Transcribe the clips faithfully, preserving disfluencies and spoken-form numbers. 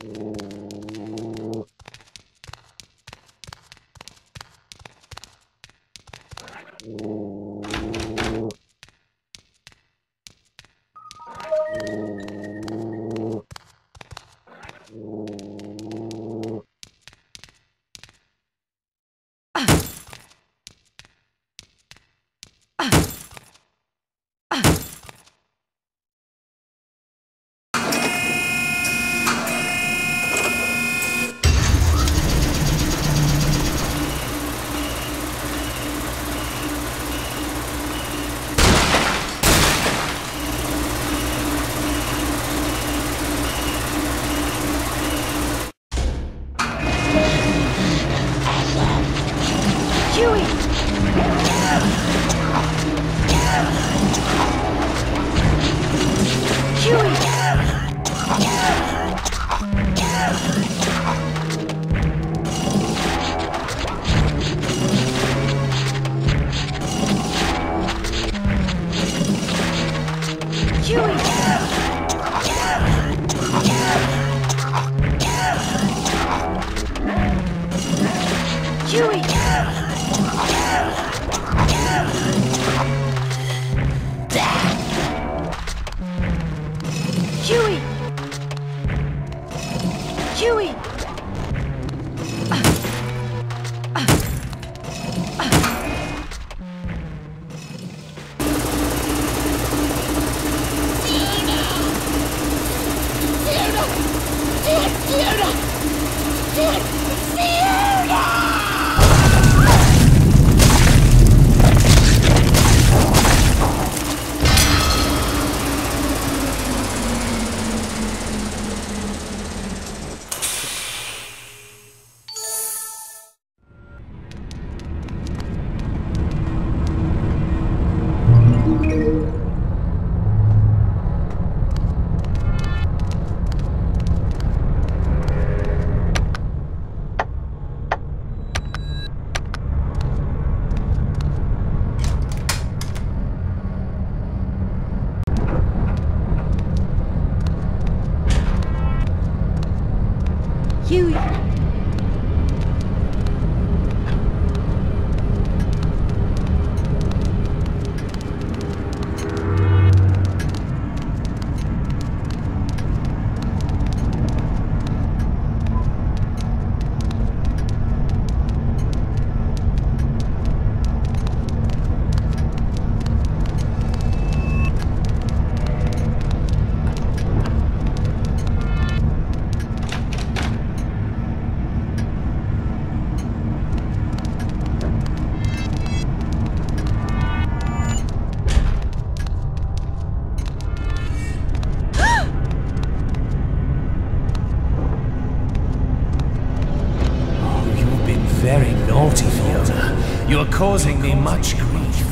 Causing me much grief.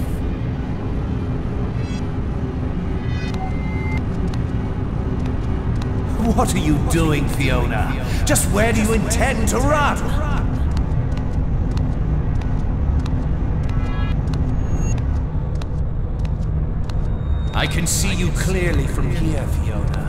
What are you doing, Fiona? Just where do you intend to run? I can see you clearly from here, Fiona.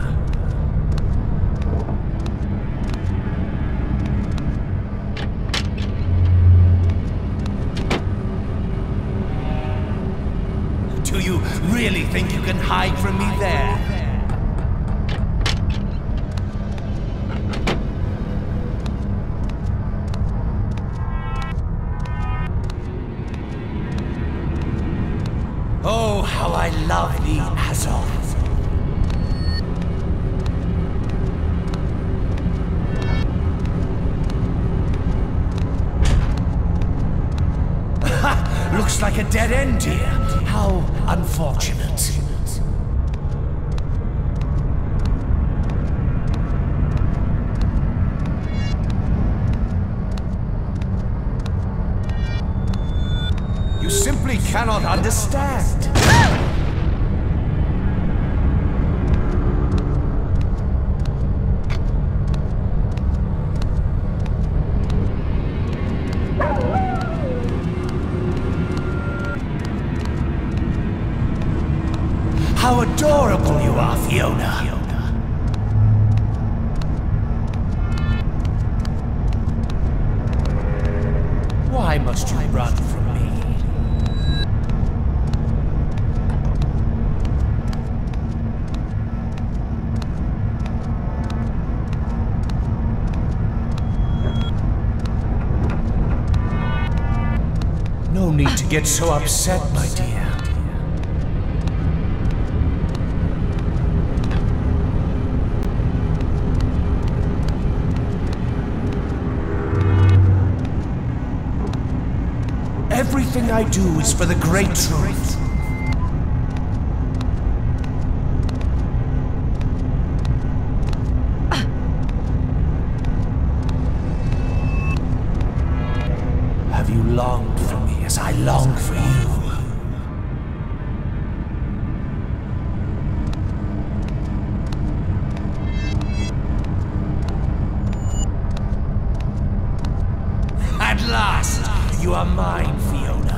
Do you really think you can hide from me there? Oh, how I love the Azov. Looks like a dead end here. How unfortunate. You simply cannot understand. How adorable you are, Fiona. Why must you run from me? No need to get so upset, my dear. Everything I do is for the great truth. Have you longed for me as I long for you? At last, you are mine, Fiona.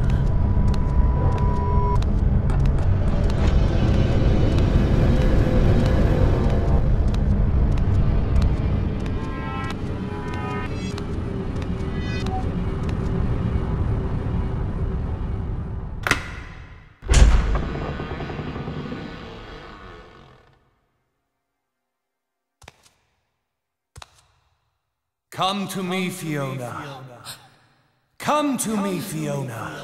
Come to me, Fiona. Come to me, Fiona.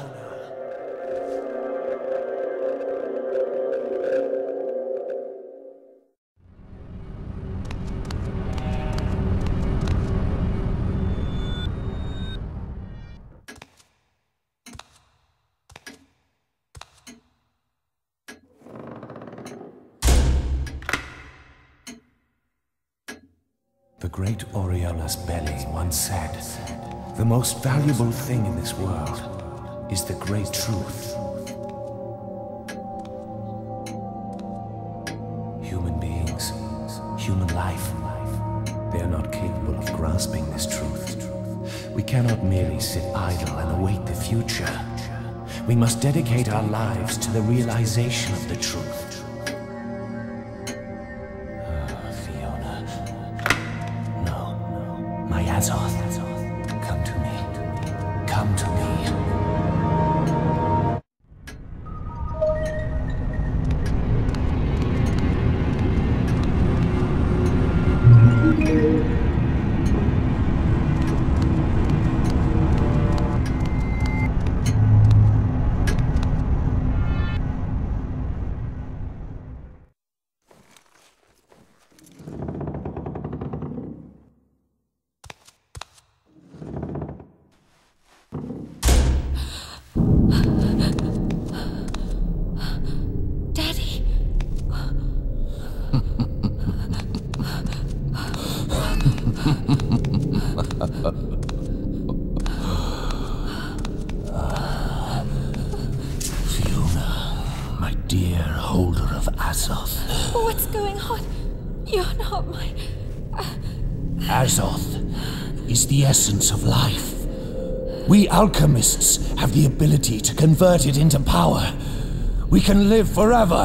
The great Oriolas Belli once said, "The most valuable thing in this world is the great truth." Human beings, human life, they are not capable of grasping this truth. We cannot merely sit idle and await the future. We must dedicate our lives to the realization of the truth. My Azoth, come to me. Come to me. Fiona, my dear holder of Azoth. What's going on? You're not my... Azoth is the essence of life. We alchemists have the ability to convert it into power. We can live forever.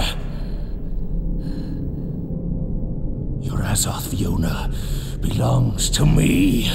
Your Azoth, Fiona, belongs to me.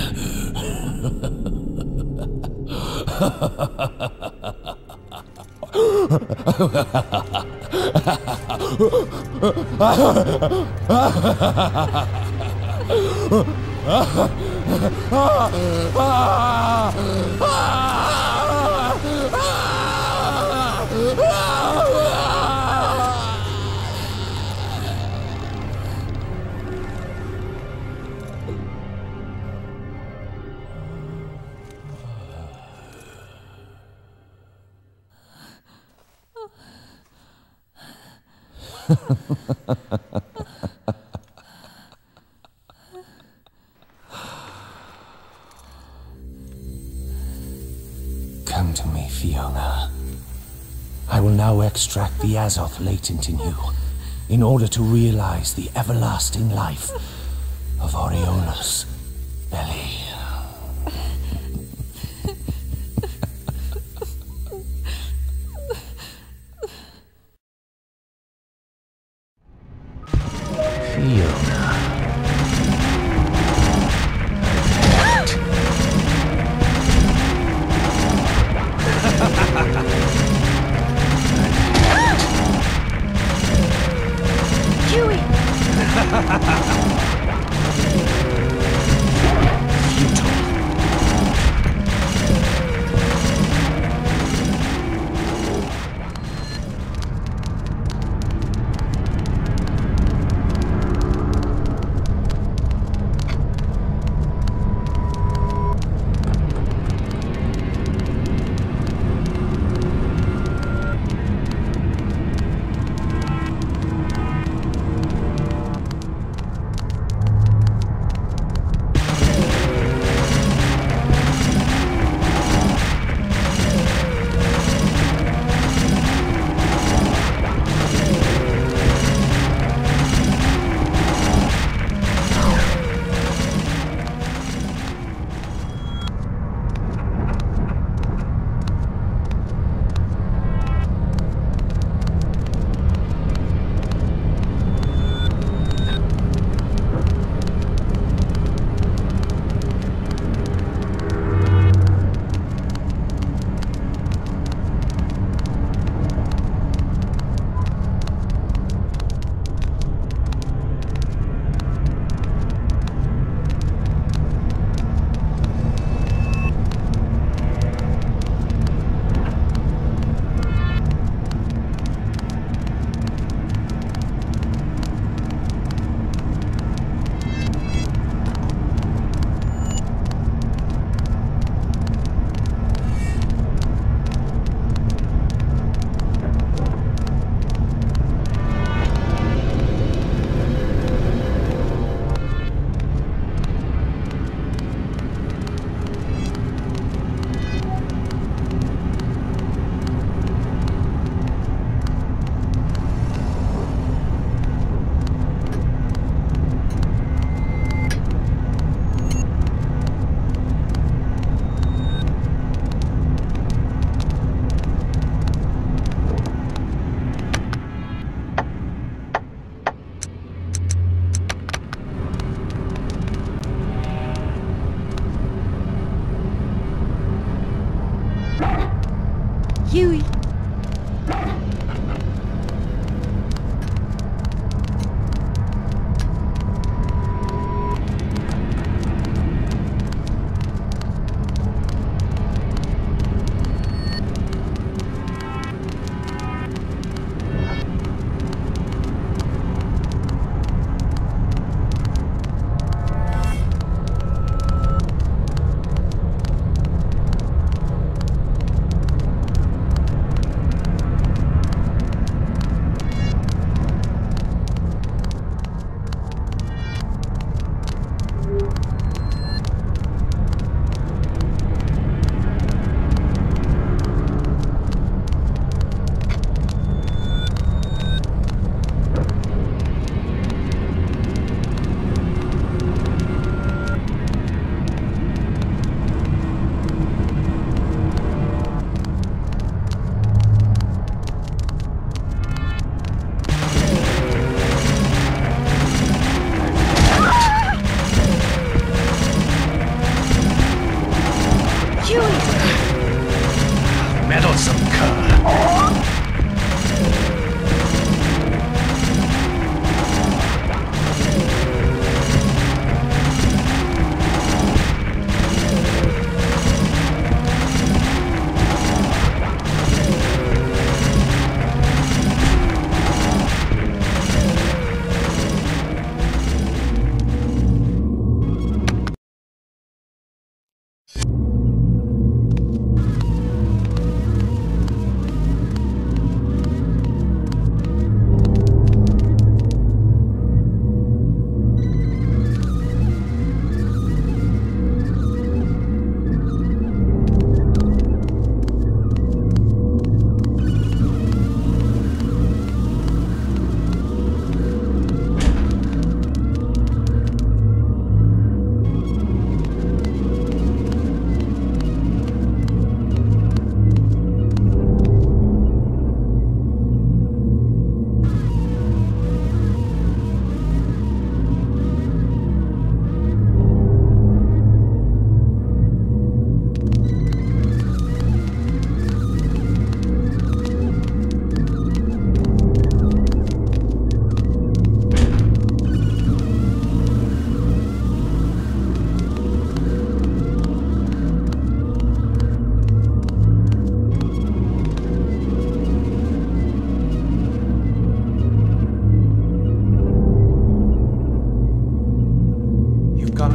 Come to me, Fiona. I will now extract the Azoth latent in you, in order to realize the everlasting life of Oriolas Belli. Fiona.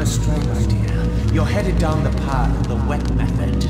astray, my dear. You're headed down the path of the wet method.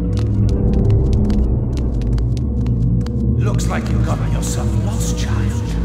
Looks like you got yourself lost, child.